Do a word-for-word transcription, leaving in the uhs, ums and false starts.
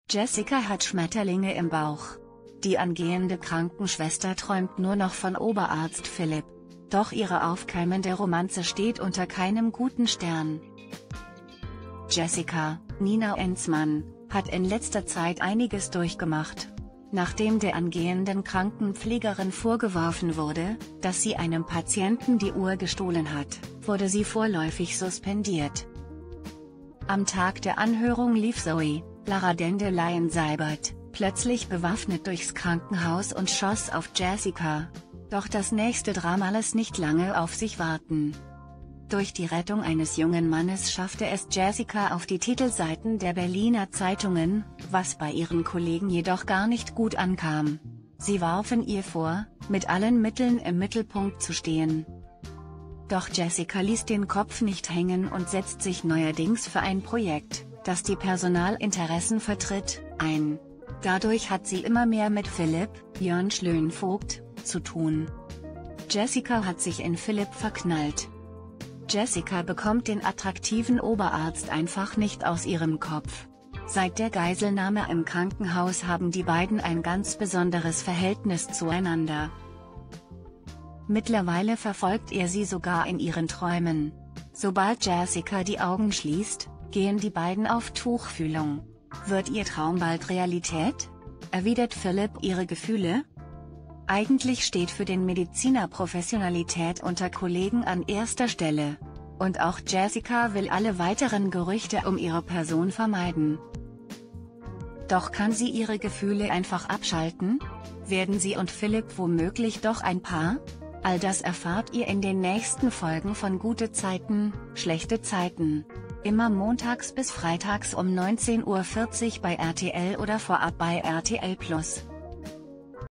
Jessica hat Schmetterlinge im Bauch. Die angehende Krankenschwester träumt nur noch von Oberarzt Philipp. Doch ihre aufkeimende Romanze steht unter keinem guten Stern. Jessica, Nina Enzmann, hat in letzter Zeit einiges durchgemacht. Nachdem der angehenden Krankenpflegerin vorgeworfen wurde, dass sie einem Patienten die Uhr gestohlen hat, wurde sie vorläufig suspendiert. Am Tag der Anhörung lief Zoe, Lara Dandelion Seibert, plötzlich bewaffnet durchs Krankenhaus und schoss auf Jessica. Doch das nächste Drama lässt nicht lange auf sich warten. Durch die Rettung eines jungen Mannes schaffte es Jessica auf die Titelseiten der Berliner Zeitungen, was bei ihren Kollegen jedoch gar nicht gut ankam. Sie warfen ihr vor, mit allen Mitteln im Mittelpunkt zu stehen. Doch Jessica ließ den Kopf nicht hängen und setzt sich neuerdings für ein Projekt, das die Personalinteressen vertritt, ein. Dadurch hat sie immer mehr mit Philipp, Jörn Schlönvogt, zu tun. Jessica hat sich in Philipp verknallt. Jessica bekommt den attraktiven Oberarzt einfach nicht aus ihrem Kopf. Seit der Geiselnahme im Krankenhaus haben die beiden ein ganz besonderes Verhältnis zueinander. Mittlerweile verfolgt er sie sogar in ihren Träumen. Sobald Jessica die Augen schließt, gehen die beiden auf Tuchfühlung. Wird ihr Traum bald Realität? Erwidert Philipp ihre Gefühle? Eigentlich steht für den Mediziner Professionalität unter Kollegen an erster Stelle. Und auch Jessica will alle weiteren Gerüchte um ihre Person vermeiden. Doch kann sie ihre Gefühle einfach abschalten? Werden sie und Philipp womöglich doch ein Paar? All das erfahrt ihr in den nächsten Folgen von Gute Zeiten, Schlechte Zeiten. Immer montags bis freitags um neunzehn Uhr vierzig bei R T L oder vorab bei R T L plus.